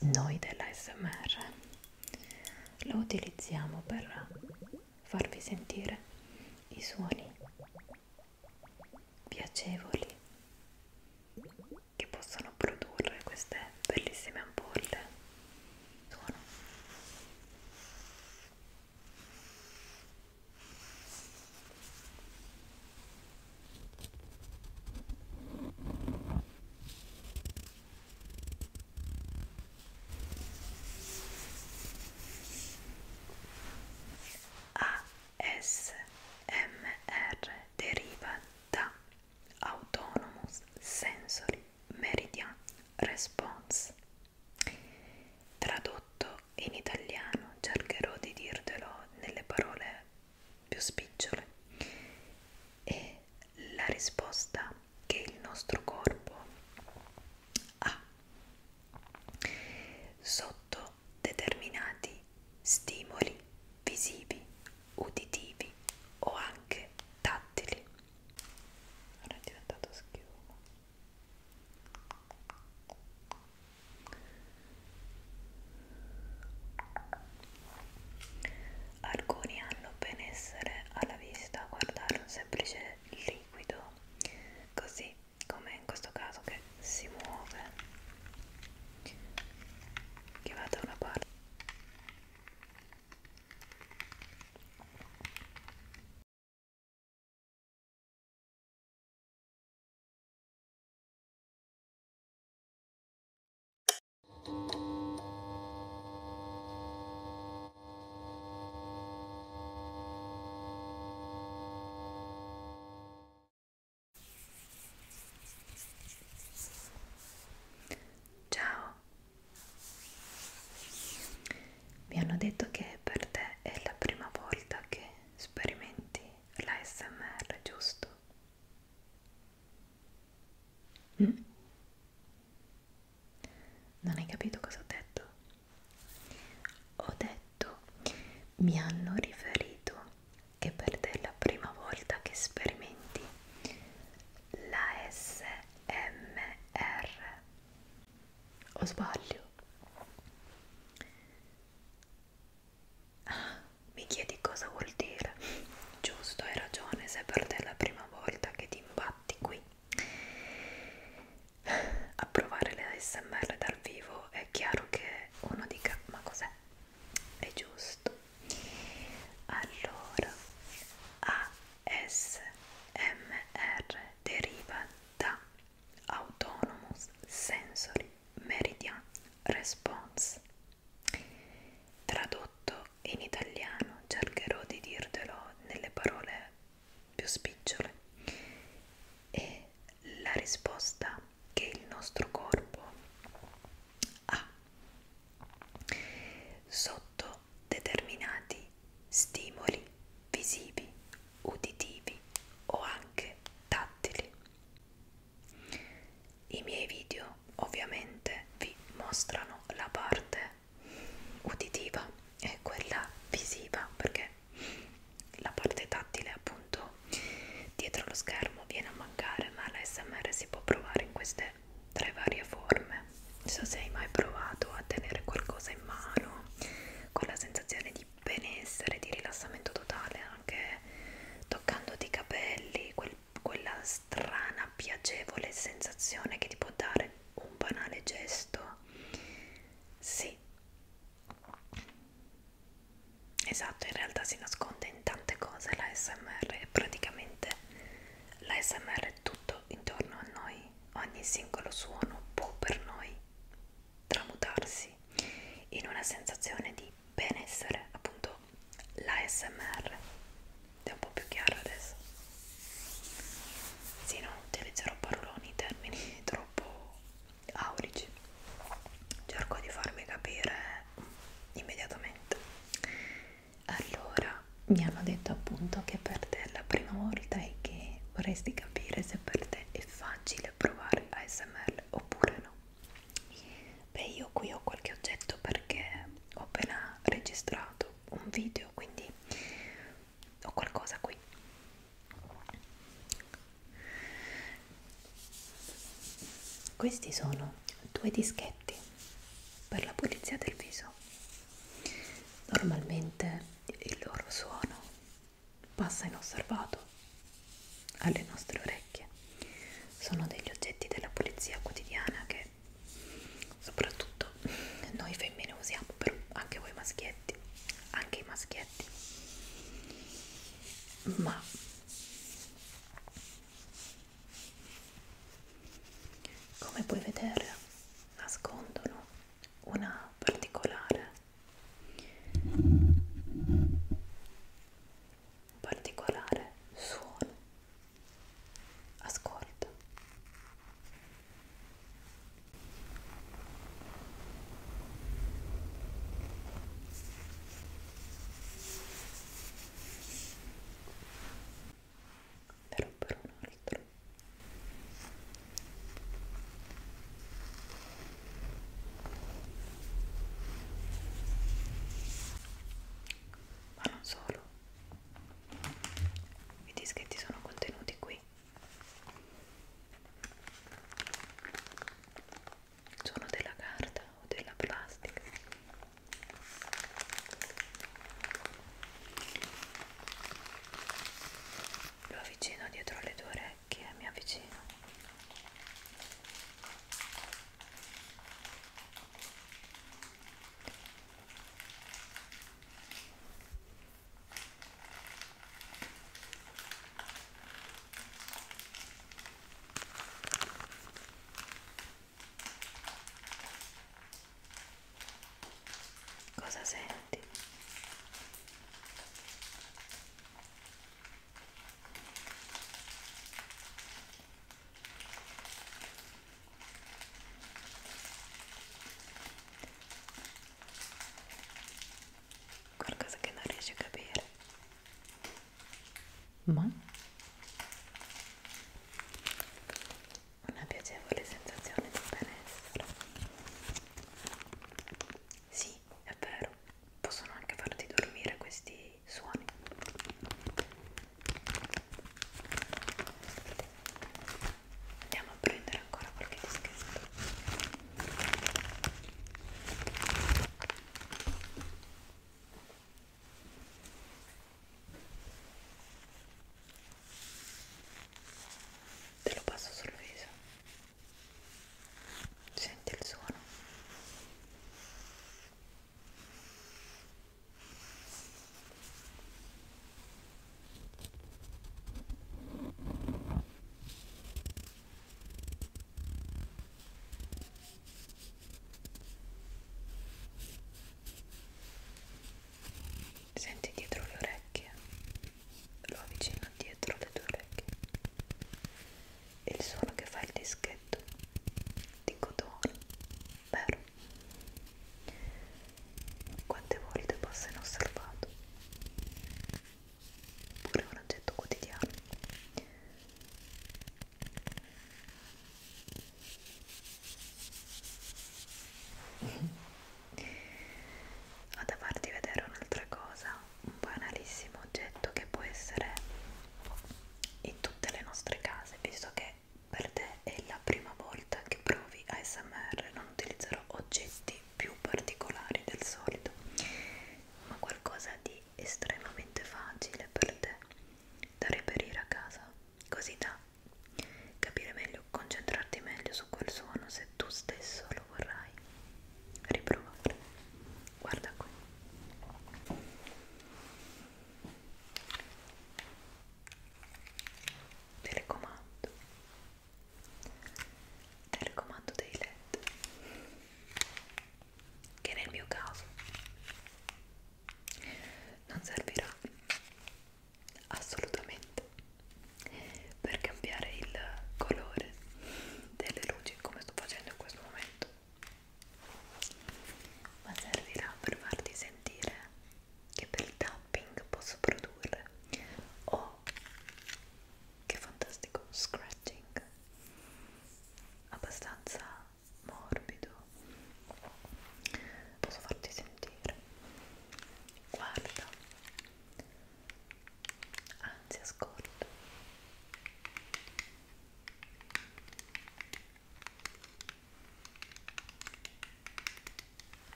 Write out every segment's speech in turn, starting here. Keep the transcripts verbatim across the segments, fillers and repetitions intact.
noi dell'A S M R lo utilizziamo per farvi sentire i suoni piacevoli che possono produrre queste bellissime ampolle. Suono. A S M R deriva da Autonomous Sensory Meridian Response. Tradotto in italiano, cercherò di dirtelo nelle parole più spicciole, è la risposta che il nostro corpo ha sotto determinati stimoli visivi, uditivi o anche tattili. Ora è diventato schiuma. Alcuni hanno benessere alla vista, guardare un semplice liquido, così come in questo caso che si muove, che va da una parte. Ciao, mi hanno detto che per te è la prima volta che sperimenti l'A S M R, giusto? Mm? Non hai capito cosa ho detto? Ho detto, mi hanno riferito che per te è la prima volta che sperimenti l'A S M R. O sbaglio? Ah, mi chiedi cosa vuol dire? Giusto, hai ragione, se per te è la prima volta che ti imbatti qui a provare l'A S M R dal vivo, è chiaro che uno dica, ma cos'è? È giusto. Allora, A S M R deriva da Autonomous Sensory Meridian Response. Tradotto in italiano, cercherò di dirtelo nelle parole più spicciole, è la risposta che il nostro corpo ha sotto determinati stimoli visivi, uditivi o anche tattili. I miei video ovviamente vi mostrano la parte uditiva e quella visiva, perché la parte tattile appunto dietro lo schermo viene a mancare, ma l'A S M R si può provare in queste tre varie forme. Non so se hai mai provato a tenere qualcosa in mano con la sensazione di benessere, di rilassamento totale, anche toccandoti i capelli, quel, quella strana, piacevole sensazione che ti può dare un banale gesto. Sì, esatto, in realtà si nasconde in tante cose l'A S M R, e praticamente l'A S M R è tutto intorno a noi, ogni singolo suono può per noi tramutarsi in una sensazione di benessere, appunto l'A S M R. È un po' più chiaro adesso? Sì, non utilizzerò paroloni, termini troppo aulici, cerco di farmi capire immediatamente. Allora, mi hanno detto appunto che per te è la prima volta e che vorresti capire se per te è facile provare A S M R oppure no. Beh, io qui ho qualche oggetto perché ho appena registrato un video, quindi ho qualcosa qui. Questi sono due dischetti per la pulizia del viso. Normalmente il loro suono passa inosservato alle nostre orecchie. Sono degli oggetti della pulizia quotidiana che soprattutto noi femmine usiamo, però anche voi maschietti, anche i maschietti. Ma come puoi vedere, nascondono una particolare un particolare suono. Ascolta. Ne romperò un altro. Ma non solo, i dischetti sono contenuti qui. Sono della carta o della plastica. Lo avvicino dietro le tue orecchie, mi avvicino. Cosa senti? Qualcosa che non riesci a capire, ma una piacevole sensazione di benessere. Sì, è vero, possono anche farti dormire questi suoni. Andiamo a prendere ancora qualche dischetto.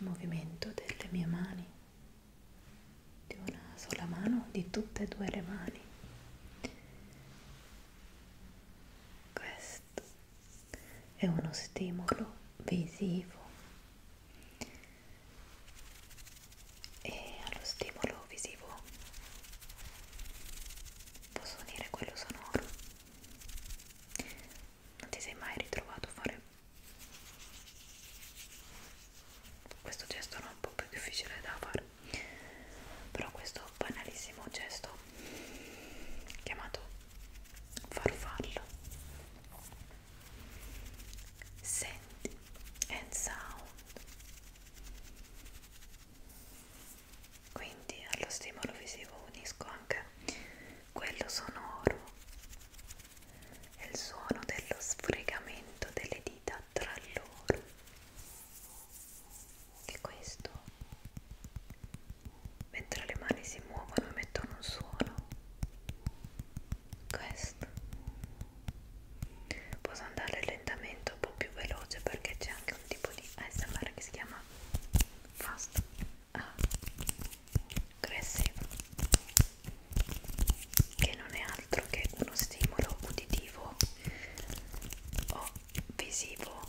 movimento delle mie mani, di una sola mano, di tutte e due le mani. Questo è uno stimolo visivo e allo stimolo visivo posso unire quello sonoro. Non ti sei mai ritrovato a fare questo gesto? No, un po' più difficile da fare, però questo banalissimo gesto chiamato farfalla. Senti and sound. Quindi allo stimolo visivo unisco anche quello sonoro e il suono dello sfregamento delle dita tra loro. E questo, mentre le mani si muovono, emettono un suono. Questo. Posso andare lentamente, un po' più veloce, perché c'è anche un tipo di A S M R che si chiama fast, ah, aggressive, che non è altro che uno stimolo uditivo o visivo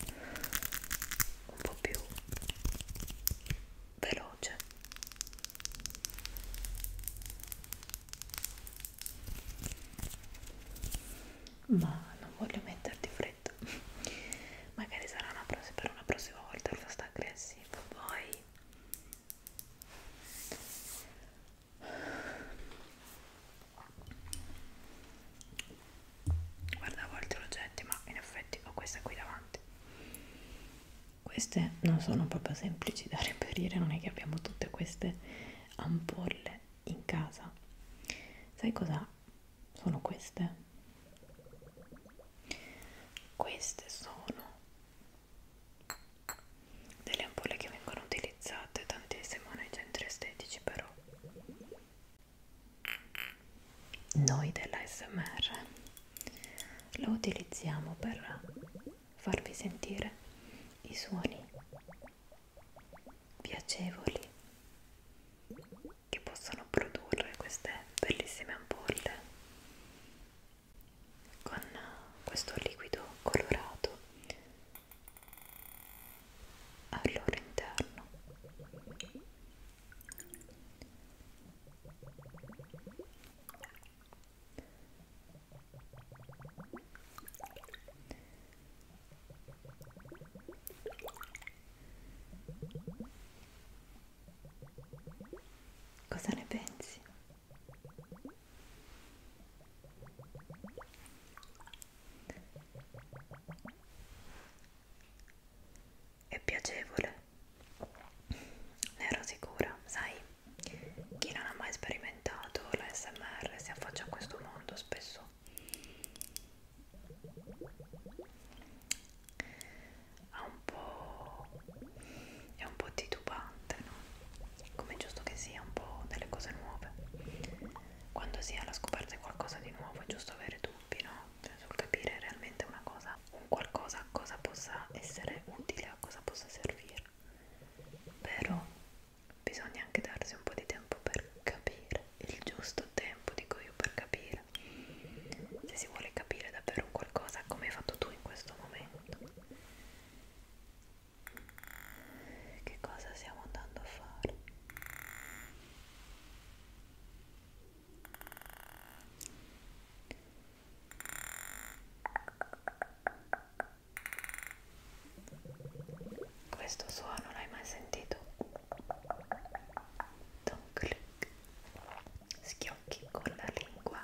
un po' più veloce. Ma non voglio metterti fretta, magari sarà una prossima, per una prossima volta il fast aggressive. Poi guardavo altri oggetti, ma in effetti ho questa qui davanti. Queste non sono proprio semplici da reperire, non è che abbiamo tutte queste ampolle in casa. Sai cosa sono queste? Queste sono delle ampolle che vengono utilizzate tantissimo nei centri estetici, però noi dell'A S M R lo utilizziamo per farvi sentire i suoni piacevoli che possono produrre queste bellissime ampolle con questo liquido colorato al loro interno. Cosa ne pensi? È piacevole? Ne ero sicura, sai, chi non ha mai sperimentato l'A S M R si affaccia a questo mondo spesso ha un po', è un po' titubante, no? Come è giusto che sia un po' delle cose nuove. Quando si è alla scoperta di qualcosa di nuovo è giusto avere dubbi, no? Cioè, sul capire realmente una cosa, un qualcosa a cosa possa essere utile, a cosa possa servire. Però bisogna anche darsi un po' di tempo per capire, il giusto tempo, dico io, per capire. Se si vuole capire davvero un qualcosa, come hai fatto tu in questo momento, che cosa stiamo andando a fare? Questo suono l'hai mai sentito? Don click, schiocchi con la lingua.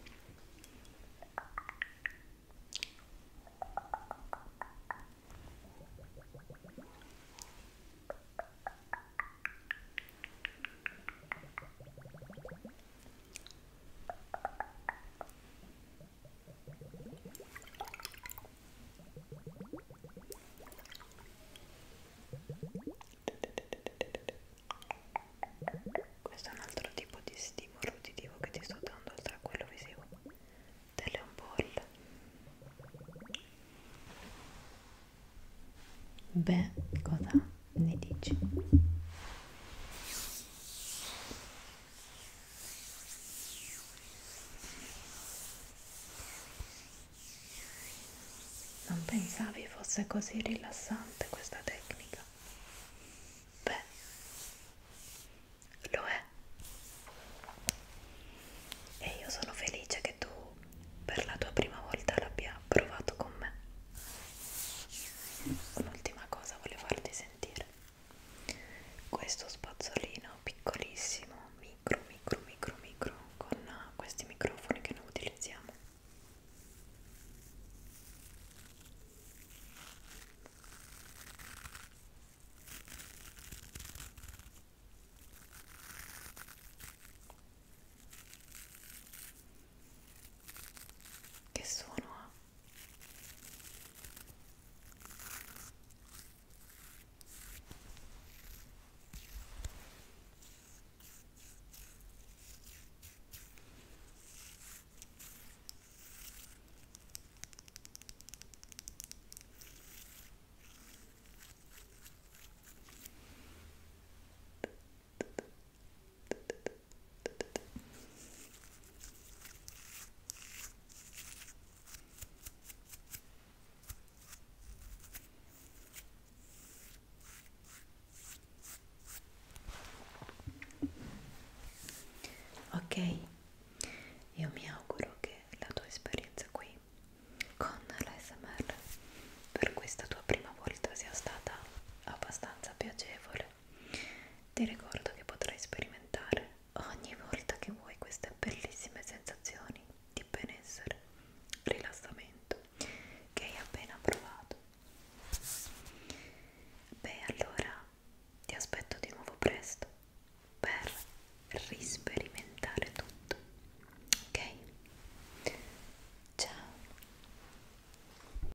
Questo è un altro tipo di stimolo uditivo che ti sto dando, oltre a quello visivo, delle ampolle. Beh, cosa ne dici? così rilassante